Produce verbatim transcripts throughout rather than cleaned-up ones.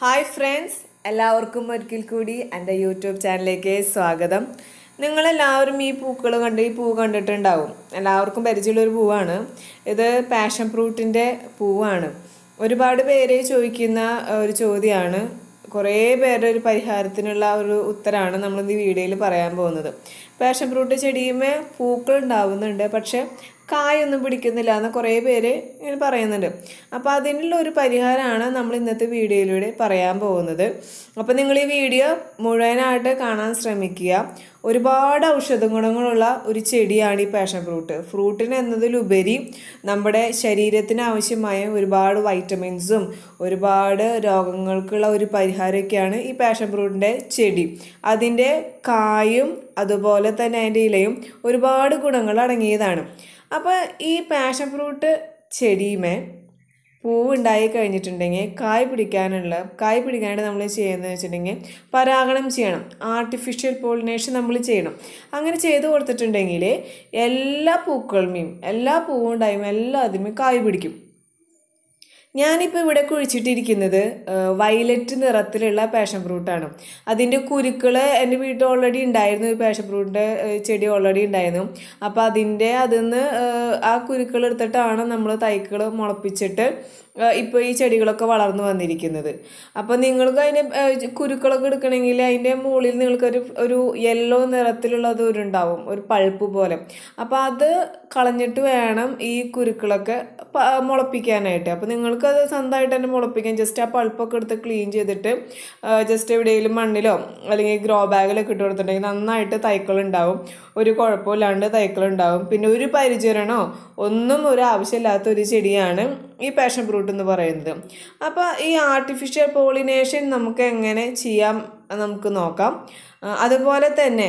Hi friends, എല്ലാവർക്കും ഒരിക്കൽ കൂടി എൻ്റെ യൂട്യൂബ് ചാനലിലേക്ക് സ്വാഗതം. നിങ്ങളെല്ലാവരും ഈ പൂക്കൾ കണ്ട് ഈ പൂ കണ്ടിട്ടുണ്ടാവും. എല്ലാവർക്കും പരിചയമുള്ളൊരു പൂവാണ് ഇത്. പാഷൻ ഫ്രൂട്ടിൻ്റെ പൂവാണ്. ഒരുപാട് പേര് ചോദിക്കുന്ന ഒരു ചോദ്യമാണ്. കുറേ പേരുടെ ഒരു പരിഹാരത്തിനുള്ള ഒരു ഉത്തരമാണ് നമ്മൾ ഈ വീഡിയോയിൽ പറയാൻ പോകുന്നത്. പാഷൻ ഫ്രൂട്ട് ചെടിയുമേ പൂക്കൾ ഉണ്ടാവുന്നുണ്ട്, പക്ഷെ കായൊന്നും പിടിക്കുന്നില്ല എന്ന് കുറേ പേര് ഇങ്ങനെ പറയുന്നുണ്ട്. അപ്പോൾ അതിനുള്ള ഒരു പരിഹാരമാണ് നമ്മൾ ഇന്നത്തെ വീഡിയോയിലൂടെ പറയാൻ പോകുന്നത്. അപ്പോൾ നിങ്ങൾ ഈ വീഡിയോ മുഴുവനായിട്ട് കാണാൻ ശ്രമിക്കുക. ഒരുപാട് ഔഷധ ഗുണങ്ങളുള്ള ഒരു ചെടിയാണ് ഈ പാഷൻ ഫ്രൂട്ട്. ഫ്രൂട്ടിന് എന്നതിലുപരി നമ്മുടെ ശരീരത്തിന് ആവശ്യമായ ഒരുപാട് വൈറ്റമിൻസും ഒരുപാട് രോഗങ്ങൾക്കുള്ള ഒരു പരിഹാരമൊക്കെയാണ് ഈ പാഷൻ ഫ്രൂട്ടിൻ്റെ ചെടി. അതിൻ്റെ കായും അതുപോലെ തന്നെ അതിൻ്റെ ഇലയും ഒരുപാട് ഗുണങ്ങൾ അടങ്ങിയതാണ്. അപ്പോൾ ഈ പാഷൻ ഫ്രൂട്ട് ചെടിയുമേ പൂവുണ്ടായി കഴിഞ്ഞിട്ടുണ്ടെങ്കിൽ കായ് പിടിക്കാനുള്ള കായ് പിടിക്കാനായിട്ട് നമ്മൾ ചെയ്യുന്നത് വെച്ചിട്ടുണ്ടെങ്കിൽ പരാഗണം ചെയ്യണം. ആർട്ടിഫിഷ്യൽ പോളിനേഷൻ നമ്മൾ ചെയ്യണം. അങ്ങനെ ചെയ്ത് കൊടുത്തിട്ടുണ്ടെങ്കിൽ എല്ലാ പൂക്കളുമേയും എല്ലാ പൂവും ഉണ്ടായും എല്ലാത്തിനും കായ് പിടിക്കും. ഞാനിപ്പോൾ ഇവിടെ കുഴിച്ചിട്ടിരിക്കുന്നത് വയലറ്റ് നിറത്തിലുള്ള പാഷൻ ഫ്രൂട്ടാണ്. അതിൻ്റെ കുരുക്കൾ എൻ്റെ വീട്ടിൽ ഓൾറെഡി ഉണ്ടായിരുന്നു. ഈ പാഷൻ ഫ്രൂട്ടിൻ്റെ ചെടി ഓൾറെഡി ഉണ്ടായിരുന്നു. അപ്പോൾ അതിൻ്റെ അതിൽ നിന്ന് ആ കുരുക്കൾ എടുത്തിട്ടാണ് നമ്മൾ തൈകൾ മുളപ്പിച്ചിട്ട് ഇപ്പോൾ ഈ ചെടികളൊക്കെ വളർന്നു വന്നിരിക്കുന്നത്. അപ്പോൾ നിങ്ങൾക്ക് അതിൻ്റെ കുരുക്കളൊക്കെ എടുക്കണമെങ്കിൽ അതിൻ്റെ മുകളിൽ നിങ്ങൾക്കൊരു ഒരു യെല്ലോ നിറത്തിലുള്ളത് ഒരു ഉണ്ടാവും, ഒരു പൾപ്പ് പോലെ. അപ്പോൾ അത് കളഞ്ഞിട്ട് വേണം ഈ കുരുക്കളൊക്കെ മുളപ്പിക്കാനായിട്ട്. അപ്പോൾ നിങ്ങൾക്കത് സ്വന്തമായിട്ട് തന്നെ മുളപ്പിക്കാം. ജസ്റ്റ് ആ പൾപ്പൊക്കെ എടുത്ത് ക്ലീൻ ചെയ്തിട്ട് ജസ്റ്റ് എവിടെയെങ്കിലും മണ്ണിലോ അല്ലെങ്കിൽ ഗ്രോ ബാഗിലൊക്കെ ഇട്ട് കൊടുത്തിട്ടുണ്ടെങ്കിൽ നന്നായിട്ട് തൈക്കളുണ്ടാവും. ഒരു കുഴപ്പമില്ലാണ്ട് തൈക്കളുണ്ടാവും. പിന്നെ ഒരു പരിചരണോ ഒന്നും ഒരു ആവശ്യമില്ലാത്ത ഒരു ചെടിയാണ് ഈ പാഷൻ ഫ്രൂട്ട് എന്ന് പറയുന്നത്. അപ്പോൾ ഈ ആർട്ടിഫിഷ്യൽ പോളിനേഷൻ നമുക്ക് എങ്ങനെ ചെയ്യാം നമുക്ക് നോക്കാം. അതുപോലെ തന്നെ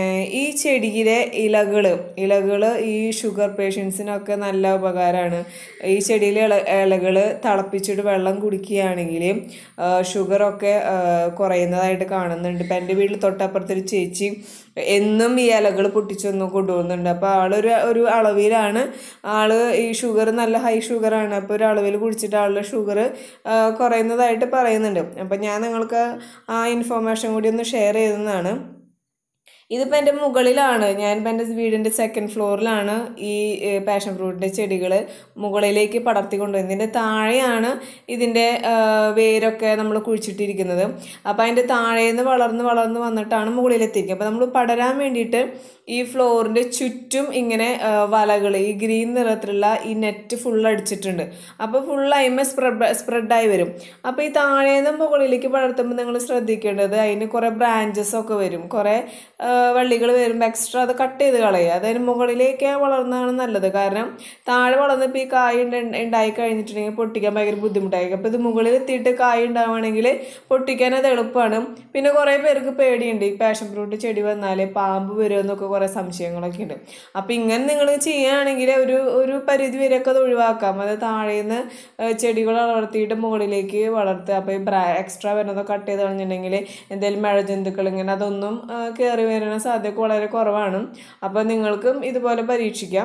ഈ ചെടിയിലെ ഇലകൾ ഇലകൾ ഈ ഷുഗർ പേഷ്യൻസിനൊക്കെ നല്ല ഉപകാരമാണ്. ഈ ചെടിയിലെ ഇല ഇലകൾ തിളപ്പിച്ചിട്ട് വെള്ളം കുടിക്കുകയാണെങ്കിൽ ഷുഗറൊക്കെ കുറയുന്നതായിട്ട് കാണുന്നുണ്ട്. ഇപ്പം എൻ്റെ വീട്ടിൽ തൊട്ടപ്പുറത്തൊരു ചേച്ചി എന്നും ഈ ഇലകൾ പൊട്ടിച്ചൊന്നും കൊണ്ടുപോകുന്നുണ്ട്. അപ്പോൾ ആളൊരു ഒരു അളവിലാണ് ആൾ ഈ ഷുഗർ നല്ല ഹൈ ഷുഗറാണ്. അപ്പോൾ ഒരു അളവിൽ കുടിച്ചിട്ട് ആളുടെ ഷുഗർ കുറയുന്നതായിട്ട് പറയുന്നുണ്ട്. അപ്പം ഞാൻ നിങ്ങൾക്ക് ആ ഇൻഫോർമേഷൻ കൂടി ഒന്ന് ഷെയർ ചെയ്തതാണ്. ഇതിപ്പോൾ എൻ്റെ മുകളിലാണ്. ഞാനിപ്പോൾ എൻ്റെ വീടിൻ്റെ സെക്കൻഡ് ഫ്ലോറിലാണ് ഈ പാഷൻ ഫ്രൂട്ടിൻ്റെ ചെടികൾ മുകളിലേക്ക് പടർത്തി കൊണ്ടുവരുന്നത്. ഇതിൻ്റെ താഴെയാണ് ഇതിൻ്റെ വേരൊക്കെ നമ്മൾ കുഴിച്ചിട്ടിരിക്കുന്നത്. അപ്പോൾ അതിൻ്റെ താഴേന്ന് വളർന്ന് വളർന്ന് വന്നിട്ടാണ് മുകളിലെത്തിക്കുക. അപ്പോൾ നമ്മൾ പടരാൻ വേണ്ടിയിട്ട് ഈ ഫ്ലോറിൻ്റെ ചുറ്റും ഇങ്ങനെ വലകൾ ഈ ഗ്രീൻ നിറത്തിലുള്ള ഈ നെറ്റ് ഫുൾ അടിച്ചിട്ടുണ്ട്. അപ്പോൾ ഫുൾ അയിമ സ്പ്രെഡ് സ്പ്രെഡായി വരും. അപ്പോൾ ഈ താഴേന്ന് മുകളിലേക്ക് പടർത്തുമ്പോൾ നിങ്ങൾ ശ്രദ്ധിക്കേണ്ടത് അതിന് കുറേ ബ്രാഞ്ചസ് ഒക്കെ വരും, കുറേ വള്ളികൾ വരുമ്പോൾ എക്സ്ട്രാ അത് കട്ട് ചെയ്ത് കളയുക. അതിന് മുകളിലേക്ക് വളർന്നതാണ് നല്ലത്. കാരണം താഴെ വളർന്നപ്പോൾ ഈ കായ് ഉണ്ടായി കഴിഞ്ഞിട്ടുണ്ടെങ്കിൽ പൊട്ടിക്കാൻ ഭയങ്കര ബുദ്ധിമുട്ടായിരിക്കും. അപ്പോൾ ഇത് മുകളിൽ എത്തിയിട്ട് കായ് ഉണ്ടാവുകയാണെങ്കിൽ പൊട്ടിക്കാൻ അത് എളുപ്പമാണ്. പിന്നെ കുറേ പേർക്ക് പേടിയുണ്ട് ഈ പാഷൻ ഫ്രൂട്ട് ചെടി വന്നാൽ പാമ്പ് വരുമെന്നൊക്കെ കുറേ സംശയങ്ങളൊക്കെ ഉണ്ട്. അപ്പോൾ ഇങ്ങനെ നിങ്ങൾ ചെയ്യുകയാണെങ്കിൽ ഒരു ഒരു പരിധി വരെയൊക്കെ അത് ഒഴിവാക്കാം. അത് താഴേന്ന് ചെടികൾ വളർത്തിയിട്ട് മുകളിലേക്ക് വളർത്തുക. അപ്പോൾ ഈ ബ്രാ എക്സ്ട്രാ വരുന്നതൊക്കെ കട്ട് ചെയ്ത് കളഞ്ഞിട്ടുണ്ടെങ്കിൽ എന്തെങ്കിലും മഴജന്തുക്കൾ ഇങ്ങനെ അതൊന്നും കയറി വരുന്ന സാധ്യത വളരെ കുറവാണ്. അപ്പോൾ നിങ്ങൾക്കും ഇതുപോലെ പരീക്ഷിക്കാം.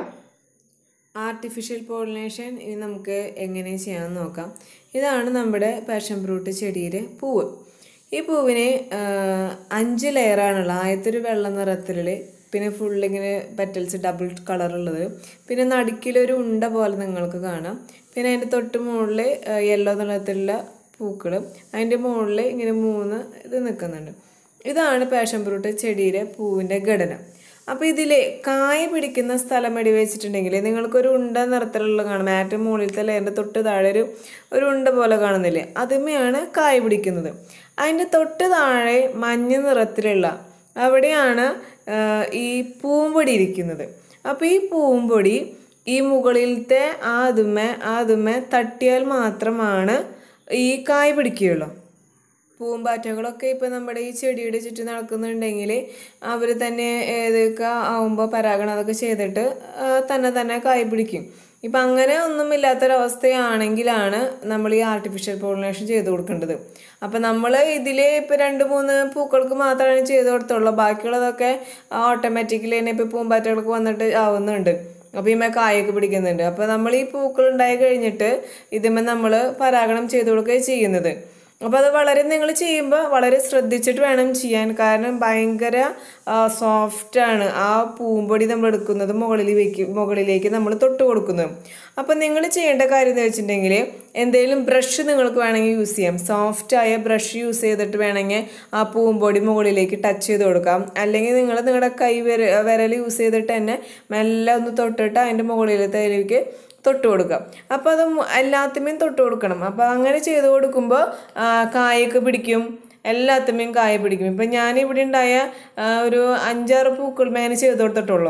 ആർട്ടിഫിഷ്യൽ പോളിനേഷൻ ഇനി നമുക്ക് എങ്ങനെ ചെയ്യാമെന്ന് നോക്കാം. ഇതാണ് നമ്മുടെ പാഷൻ ഫ്രൂട്ട് ചെടിയുടെ പൂവ്. ഈ പൂവിന് അഞ്ച് ലെയറാണുള്ളത്. ആദ്യത്തെ ഒരു വെള്ള നിറത്തിൽ, പിന്നെ ഫുള്ളിങ്ങനെ പെറ്റൽസ് ഡബിൾ കളറുള്ളത്, പിന്നെ നടുക്കിലൊരു ഉണ്ട പോലെ നിങ്ങൾക്ക് കാണാം. പിന്നെ അതിൻ്റെ തൊട്ട് മുകളിൽ യെല്ലോ നിറത്തിലുള്ള പൂക്കൾ, അതിൻ്റെ മുകളിൽ ഇങ്ങനെ മൂന്ന് ഇത് നിൽക്കുന്നുണ്ട്. ഇതാണ് പാഷൻ ഫ്രൂട്ട് ചെടിയുടെ പൂവിൻ്റെ ഘടന. അപ്പോൾ ഇതിൽ കായ പിടിക്കുന്ന സ്ഥലം എടി വെച്ചിട്ടുണ്ടെങ്കിൽ നിങ്ങൾക്കൊരു ഉണ്ട നിറത്തിലുള്ള കാണാം. ഏറ്റവും മുകളിലത്തെ ലെയറിൻ്റെ തൊട്ട് താഴെ ഒരു ഒരു ഉണ്ട പോലെ കാണുന്നില്ലേ, അതുമേയാണ് കായ പിടിക്കുന്നത്. അതിൻ്റെ തൊട്ട് താഴെ മഞ്ഞ നിറത്തിലുള്ള അവിടെയാണ് ഈ പൂമ്പൊടി ഇരിക്കുന്നത്. അപ്പോൾ ഈ പൂമ്പൊടി ഈ മുകളിലത്തെ ആ അതുമേ ആ അതുമേ തട്ടിയാൽ മാത്രമാണ് ഈ കായ് പിടിക്കുകയുള്ളൂ. പൂമ്പാറ്റകളൊക്കെ ഇപ്പോൾ നമ്മുടെ ഈ ചെടിയുടെ ചുറ്റും നടക്കുന്നുണ്ടെങ്കിൽ അവർ തന്നെ ഏതൊക്കെ ആവുമ്പോൾ പരാഗണം അതൊക്കെ ചെയ്തിട്ട് തന്നെ തന്നെ കായ് പിടിക്കും. ഇപ്പം അങ്ങനെ ഒന്നുമില്ലാത്തൊരവസ്ഥയാണെങ്കിലാണ് നമ്മൾ ഈ ആർട്ടിഫിഷ്യൽ പോളിനേഷൻ ചെയ്ത് കൊടുക്കേണ്ടത്. അപ്പം നമ്മൾ ഇതിൽ ഇപ്പോൾ രണ്ട് മൂന്ന് പൂക്കൾക്ക് മാത്രമാണ് ചെയ്ത് കൊടുത്തുള്ളൂ. ബാക്കിയുള്ളതൊക്കെ ഓട്ടോമാറ്റിക്കലി തന്നെ ഇപ്പോൾ പൂമ്പാറ്റകൾക്ക് വന്നിട്ട് ആവുന്നുണ്ട്. അപ്പോൾ ഈ കായൊക്കെ പിടിക്കുന്നുണ്ട്. അപ്പോൾ നമ്മൾ ഈ പൂക്കൾ ഉണ്ടായി കഴിഞ്ഞിട്ട് ഇതിന്മേൽ നമ്മൾ പരാഗണം ചെയ്ത് കൊടുക്കുകയാണ് ചെയ്യുന്നത്. അപ്പോൾ അത് വളരെ നിങ്ങൾ ചെയ്യുമ്പോൾ വളരെ ശ്രദ്ധിച്ചിട്ട് വേണം ചെയ്യാൻ. കാരണം ഭയങ്കര സോഫ്റ്റാണ് ആ പൂമ്പൊടി നമ്മൾ എടുക്കുന്നത് മുകളിലേക്ക് മുകളിലേക്ക് നമ്മൾ തൊട്ട് കൊടുക്കുന്നത്. അപ്പം നിങ്ങൾ ചെയ്യേണ്ട കാര്യം എന്ന് വെച്ചിട്ടുണ്ടെങ്കിൽ എന്തെങ്കിലും ബ്രഷ് നിങ്ങൾക്ക് വേണമെങ്കിൽ യൂസ് ചെയ്യാം. സോഫ്റ്റായ ബ്രഷ് യൂസ് ചെയ്തിട്ട് വേണമെങ്കിൽ ആ പൂമ്പൊടി മുകളിലേക്ക് ടച്ച് ചെയ്ത് കൊടുക്കാം. അല്ലെങ്കിൽ നിങ്ങൾ നിങ്ങളുടെ കൈ വിര വിരൽ യൂസ് ചെയ്തിട്ട് തന്നെ മെല്ലെ ഒന്ന് തൊട്ടിട്ട് അതിൻ്റെ മുകളിലത്തേക്ക് തൊട്ട് കൊടുക്കുക. അപ്പോൾ അത് എല്ലാത്തിമേയും തൊട്ട് കൊടുക്കണം. അപ്പോൾ അങ്ങനെ ചെയ്ത് കൊടുക്കുമ്പോൾ കായൊക്കെ പിടിക്കും, എല്ലാത്തിമേയും കായ പിടിക്കും. ഇപ്പം ഞാനിവിടെ ഉണ്ടായ ഒരു അഞ്ചാറ് പൂക്കൾ മേനെ ചെയ്ത് കൊടുത്തിട്ടുള്ളൂ.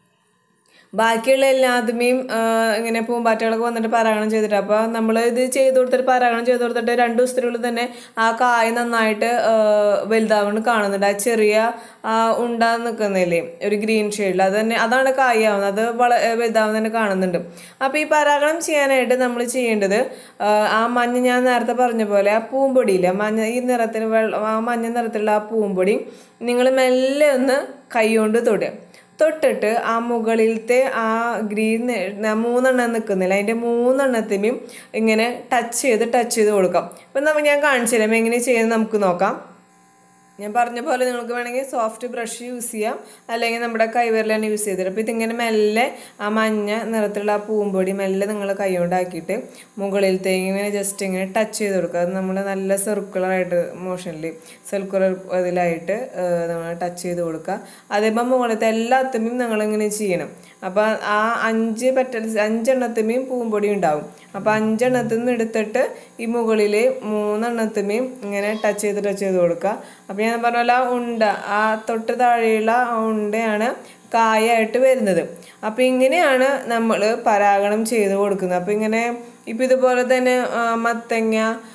ബാക്കിയുള്ള എല്ലാത്തിമേയും ഇങ്ങനെ പൂമ്പാറ്റകളൊക്കെ വന്നിട്ട് പരാഗണം ചെയ്തിട്ട്, അപ്പോൾ നമ്മൾ ഇത് ചെയ്ത് കൊടുത്തിട്ട് പരാഗണം ചെയ്ത് കൊടുത്തിട്ട് രണ്ട് ദിവസത്തിനുള്ളിൽ തന്നെ ആ കായ നന്നായിട്ട് വലുതാവുന്നത് കാണുന്നുണ്ട്. ആ ചെറിയ ഉണ്ടാ നിൽക്കുന്നില്ലേ ഒരു ഗ്രീൻ ഷെയ്ഡിൽ, അത് തന്നെ അതാണ് കായാവുന്നത്, അത് വള വലുതാവുന്ന തന്നെ കാണുന്നുണ്ട്. അപ്പോൾ ഈ പരാഗണം ചെയ്യാനായിട്ട് നമ്മൾ ചെയ്യേണ്ടത് ആ മഞ്ഞ ഞാൻ നേരത്തെ പറഞ്ഞ പോലെ ആ പൂമ്പൊടിയില്ല മഞ്ഞ ഈ നിറത്തിന് വെള്ളം ആ മഞ്ഞ നിറത്തിലുള്ള ആ പൂമ്പൊടി നിങ്ങൾ മെല്ലെ ഒന്ന് കൈ കൊണ്ട് തൊടുക. തൊട്ടിട്ട് ആ മുകളിലത്തെ ആ ഗ്രീൻ മൂന്നെണ്ണം നിൽക്കുന്നില്ല അതിൻ്റെ മൂന്നെണ്ണത്തിനും ഇങ്ങനെ ടച്ച് ചെയ്ത് ടച്ച് ചെയ്ത് കൊടുക്കാം. അപ്പം നമ്മൾ ഞാൻ കാണിച്ചു തരാം എങ്ങനെ ചെയ്യുന്നത് നമുക്ക് നോക്കാം. ഞാൻ പറഞ്ഞ പോലെ നിങ്ങൾക്ക് വേണമെങ്കിൽ സോഫ്റ്റ് ബ്രഷ് യൂസ് ചെയ്യാം, അല്ലെങ്കിൽ നമ്മുടെ കൈവിരൽ തന്നെ യൂസ് ചെയ്തിട്ട്. അപ്പോൾ ഇതിങ്ങനെ മെല്ലെ ആ മഞ്ഞ നിറത്തിലുള്ള ആ പൂമ്പൊടി മെല്ലെ നിങ്ങൾ കൈ കൊണ്ടാക്കിയിട്ട് മുകളിലത്തേക്ക് ഇങ്ങനെ ജസ്റ്റ് ഇങ്ങനെ ടച്ച് ചെയ്ത് കൊടുക്കുക. അത് നമ്മൾ നല്ല സർക്കുലറായിട്ട് മോഷനിൽ സർക്കുലർ ഇതിലായിട്ട് നമ്മൾ ടച്ച് ചെയ്ത് കൊടുക്കുക. അതേപോലെ മുകളിലത്തെ എല്ലാത്തിനും നിങ്ങളിങ്ങനെ ചെയ്യണം. അപ്പോൾ ആ അഞ്ച് പെറ്റൽസ് അഞ്ചെണ്ണത്തിമേയും പൂമ്പൊടി ഉണ്ടാവും. അപ്പോൾ അഞ്ചെണ്ണത്തിൽ നിന്ന് എടുത്തിട്ട് ഈ മുകളിൽ മൂന്നെണ്ണത്തിമേയും ഇങ്ങനെ ടച്ച് ചെയ്ത് ടച്ച് ചെയ്ത് കൊടുക്കുക. അപ്പോൾ ഞാൻ പറഞ്ഞ പോലെ ആ ഉണ്ട ആ തൊട്ട് താഴെയുള്ള ആ ഉണ്ടയാണ് കായായിട്ട് വരുന്നത്. അപ്പോൾ ഇങ്ങനെയാണ് നമ്മൾ പരാഗണം ചെയ്ത് കൊടുക്കുന്നത്. അപ്പോൾ ഇങ്ങനെ ഇപ്പം ഇതുപോലെ തന്നെ മത്തങ്ങ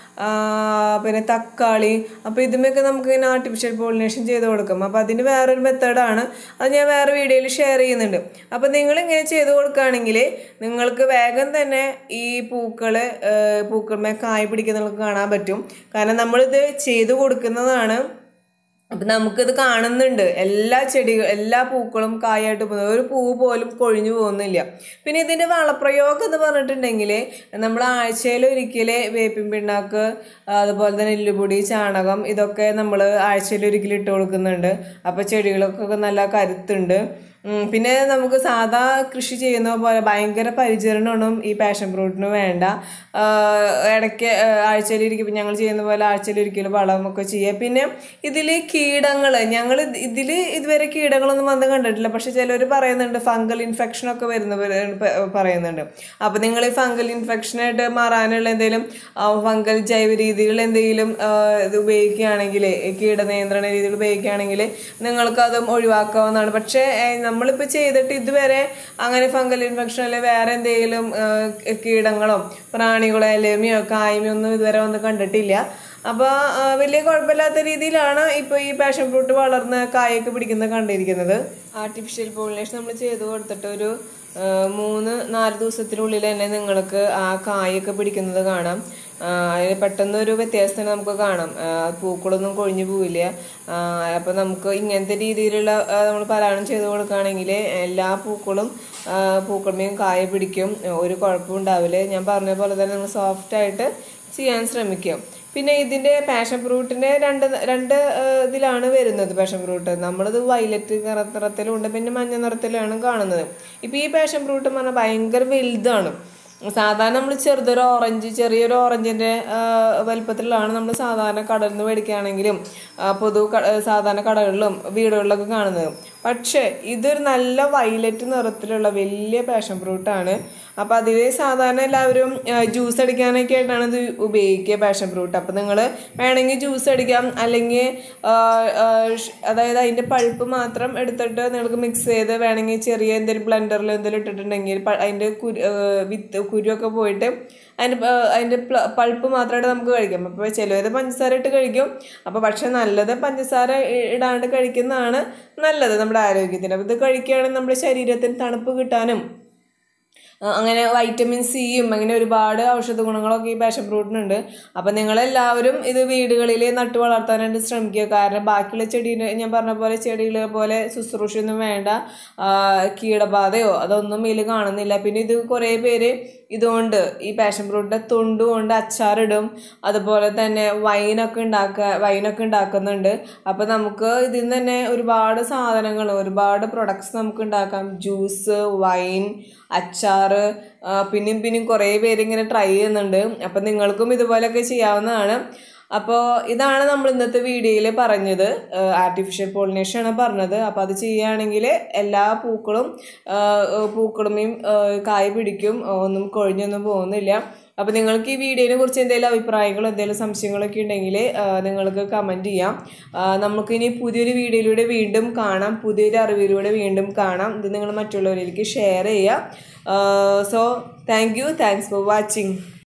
പിന്നെ തക്കാളി, അപ്പോൾ ഇതുമൊക്കെ നമുക്ക് ഇങ്ങനെ ആർട്ടിഫിഷ്യൽ പോളിനേഷൻ ചെയ്ത് കൊടുക്കാം. അപ്പോൾ അതിന് വേറൊരു മെത്തേഡാണ്, അത് ഞാൻ വേറെ വീഡിയോയിൽ ഷെയർ ചെയ്യുന്നുണ്ട്. അപ്പോൾ നിങ്ങളിങ്ങനെ ചെയ്ത് കൊടുക്കുകയാണെങ്കിൽ നിങ്ങൾക്ക് വേഗം തന്നെ ഈ പൂക്കൾ പൂക്കളുമേ കായ പിടിക്കുന്നത് കാണാൻ പറ്റും. കാരണം നമ്മളിത് ചെയ്ത് കൊടുക്കുന്നതാണ്. അപ്പം നമുക്കിത് കാണുന്നുണ്ട്, എല്ലാ ചെടികൾ എല്ലാ പൂക്കളും കായായിട്ട് പോകുന്നത്, ഒരു പൂ പോലും കൊഴിഞ്ഞു പോകുന്നില്ല. പിന്നെ ഇതിൻ്റെ വളപ്രയോഗം എന്ന് പറഞ്ഞിട്ടുണ്ടെങ്കിൽ നമ്മൾ ആഴ്ചയിൽ ഒരിക്കൽ വേപ്പിൻ പിണ്ണാക്ക്, അതുപോലെ തന്നെ എല്ലുപൊടി, ചാണകം ഇതൊക്കെ നമ്മൾ ആഴ്ചയിൽ ഒരിക്കൽ ഇട്ട് കൊടുക്കുന്നുണ്ട്. അപ്പോൾ ചെടികൾക്കൊക്കെ നല്ല കരുത്തുണ്ട്. പിന്നെ നമുക്ക് സാധാ കൃഷി ചെയ്യുന്ന പോലെ ഭയങ്കര പരിചരണമൊന്നും ഈ പാഷൻ ഫ്രൂട്ടിന് വേണ്ട. ഇടയ്ക്ക് ആഴ്ചയിലിരിക്കും ഞങ്ങൾ ചെയ്യുന്ന പോലെ ആഴ്ചയിലൊരിക്കലും വളമൊക്കെ ചെയ്യുക. പിന്നെ ഇതിൽ കീടങ്ങൾ ഞങ്ങൾ ഇതിൽ ഇതുവരെ കീടങ്ങളൊന്നും വന്ന് കണ്ടിട്ടില്ല. പക്ഷെ ചിലർ പറയുന്നുണ്ട് ഫംഗൽ ഇൻഫെക്ഷനൊക്കെ വരുന്നവർ പറയുന്നുണ്ട്. അപ്പോൾ നിങ്ങൾ ഈ ഫംഗൽ ഇൻഫെക്ഷനായിട്ട് മാറാനുള്ള എന്തെങ്കിലും ഫംഗൽ ജൈവ രീതിയിൽ എന്തെങ്കിലും ഇത് ഉപയോഗിക്കുകയാണെങ്കിൽ, കീടനിയന്ത്രണ രീതിയിൽ ഉപയോഗിക്കുകയാണെങ്കിൽ നിങ്ങൾക്കതും ഒഴിവാക്കാവുന്നതാണ്. പക്ഷേ നമ്മളിപ്പോൾ ചെയ്തിട്ട് ഇതുവരെ അങ്ങനെ ഫംഗൽ ഇൻഫെക്ഷൻ അല്ലെങ്കിൽ വേറെ എന്തെങ്കിലും കീടങ്ങളോ പ്രാണികളോ എലമിയോ കായ്മയോ ഒന്നും ഇതുവരെ ഒന്നും കണ്ടിട്ടില്ല. അപ്പോൾ വലിയ കുഴപ്പമില്ലാത്ത രീതിയിലാണ് ഇപ്പോൾ ഈ പാഷൻ ഫ്രൂട്ട് വളർന്ന് കായൊക്കെ പിടിക്കുന്നത് കണ്ടിരിക്കുന്നത്. ആർട്ടിഫിഷ്യൽ പോളിനേഷൻ നമ്മൾ ചെയ്ത് കൊടുത്തിട്ട് ഒരു മൂന്ന് നാല് ദിവസത്തിനുള്ളിൽ തന്നെ നിങ്ങൾക്ക് ആ കായൊക്കെ പിടിക്കുന്നത് കാണാം. അതിന് പെട്ടെന്നൊരു വ്യത്യാസം നമുക്ക് കാണാം, പൂക്കളൊന്നും കൊഴിഞ്ഞു പോവില്ല. അപ്പോൾ നമുക്ക് ഇങ്ങനത്തെ രീതിയിലുള്ള നമ്മൾ പരാഗണം ചെയ്ത് കൊടുക്കുകയാണെങ്കിൽ എല്ലാ പൂക്കളും പൂക്കളുമേയും കായ പിടിക്കും, ഒരു കുഴപ്പവും ഉണ്ടാവില്ല. ഞാൻ പറഞ്ഞ പോലെ തന്നെ നിങ്ങൾ സോഫ്റ്റായിട്ട് ചെയ്യാൻ ശ്രമിക്കും. പിന്നെ ഇതിൻ്റെ പാഷൻ ഫ്രൂട്ടിൻ്റെ രണ്ട് രണ്ട് ഇതിലാണ് വരുന്നത്. പാഷൻ ഫ്രൂട്ട് നമ്മളത് വയലറ്റ് നിറത്തിലുണ്ട്, പിന്നെ മഞ്ഞ നിറത്തിലാണ് കാണുന്നത്. ഇപ്പോൾ ഈ പാഷൻ ഫ്രൂട്ട് എന്ന് പറഞ്ഞാൽ ഭയങ്കര വലുതാണ്. സാധാരണ നമ്മൾ ചെറുതൊരു ഓറഞ്ച് ചെറിയൊരു ഓറഞ്ചിൻ്റെ വലുപ്പത്തിലാണ് നമ്മൾ സാധാരണ കടലിൽ നിന്ന് മേടിക്കുകയാണെങ്കിലും പൊതു സാധാരണ കടകളിലും വീടുകളിലൊക്കെ കാണുന്നത്. പക്ഷേ ഇതൊരു നല്ല വയലറ്റ് നിറത്തിലുള്ള വലിയ പാഷൻ ഫ്രൂട്ടാണ്. അപ്പോൾ അതിൽ സാധാരണ എല്ലാവരും ജ്യൂസ് അടിക്കാനൊക്കെ ആയിട്ടാണ് ഇത് ഉപയോഗിക്കുക പാഷൻ ഫ്രൂട്ട്. അപ്പോൾ നിങ്ങൾ വേണമെങ്കിൽ ജ്യൂസ് അടിക്കാം, അല്ലെങ്കിൽ അതായത് അതിൻ്റെ പൾപ്പ് മാത്രം എടുത്തിട്ട് നിങ്ങൾക്ക് മിക്സ് ചെയ്ത് വേണമെങ്കിൽ ചെറിയ എന്തെങ്കിലും ബ്ലെൻഡറിൽ എന്തെങ്കിലും ഇട്ടിട്ടുണ്ടെങ്കിൽ അതിൻ്റെ കുരു വിത്ത് കുരുവൊക്കെ പോയിട്ട് അതിൻ്റെ അതിൻ്റെ പൾപ്പ് മാത്രമായിട്ട് നമുക്ക് കഴിക്കാം. അപ്പോൾ ചിലവർ പഞ്ചസാര ഇട്ട് കഴിക്കും. അപ്പോൾ പക്ഷെ നല്ലത് പഞ്ചസാര ഇടാണ്ട് കഴിക്കുന്നതാണ് നല്ലത് നമ്മുടെ ആരോഗ്യത്തിന്. അപ്പോൾ ഇത് കഴിക്കുകയാണെങ്കിൽ നമ്മുടെ ശരീരത്തിന് തണുപ്പ് കിട്ടാനും അങ്ങനെ വൈറ്റമിൻ സിയും അങ്ങനെ ഒരുപാട് ഔഷധ ഗുണങ്ങളൊക്കെ ഈ പാഷൻ ഫ്രൂട്ടിനുണ്ട്. അപ്പം നിങ്ങളെല്ലാവരും ഇത് വീടുകളിൽ നട്ടു വളർത്താനായിട്ട് ശ്രമിക്കുക. കാരണം ബാക്കിയുള്ള ചെടീനെ ഞാൻ പറഞ്ഞ പോലെ ചെടികളെ പോലെ ശുശ്രൂഷയൊന്നും വേണ്ട, കീടബാധയോ അതൊന്നും ഇതിൽ കാണുന്നില്ല. പിന്നെ ഇത് കുറേ പേര് ഇതുകൊണ്ട് ഈ പാഷൻ ഫ്രൂട്ടിൻ്റെ തൊണ്ട് കൊണ്ട് അച്ചാറിടും, അതുപോലെ തന്നെ വൈനൊക്കെ ഉണ്ടാക്കുക വൈനൊക്കെ ഉണ്ടാക്കുന്നുണ്ട്. അപ്പോൾ നമുക്ക് ഇതിൽ നിന്ന് തന്നെ ഒരുപാട് സാധനങ്ങൾ, ഒരുപാട് പ്രൊഡക്ട്സ് നമുക്ക് ഉണ്ടാക്കാം. ജ്യൂസ്, വൈൻ, അച്ചാറ്, പിന്നെയും പിന്നെയും കുറേ പേര് ഇങ്ങനെ ട്രൈ ചെയ്യുന്നുണ്ട്. അപ്പം നിങ്ങൾക്കും ഇതുപോലെയൊക്കെ ചെയ്യാവുന്നതാണ്. അപ്പോൾ ഇതാണ് നമ്മൾ ഇന്നത്തെ വീഡിയോയിൽ പറഞ്ഞത്. ആർട്ടിഫിഷ്യൽ പോളിനേഷൻ ആണ് പറഞ്ഞത്. അപ്പോൾ അത് ചെയ്യുകയാണെങ്കിൽ എല്ലാ പൂക്കളും പൂക്കളും കായ് പിടിക്കും, ഒന്നും കൊഴിഞ്ഞൊന്നും പോകുന്നില്ല. അപ്പോൾ നിങ്ങൾക്ക് ഈ വീഡിയോനെ കുറിച്ച് എന്തെങ്കിലും അഭിപ്രായങ്ങളോ എന്തെങ്കിലും സംശയങ്ങളൊക്കെ ഉണ്ടെങ്കിൽ നിങ്ങൾക്ക് കമൻറ്റ് ചെയ്യാം. നമുക്കിനി പുതിയൊരു വീഡിയോയിലൂടെ വീണ്ടും കാണാം, പുതിയൊരു അറിവിലൂടെ വീണ്ടും കാണാം. ഇത് നിങ്ങൾ മറ്റുള്ളവരിലേക്ക് ഷെയർ ചെയ്യുക. So thank you, thanks for watching.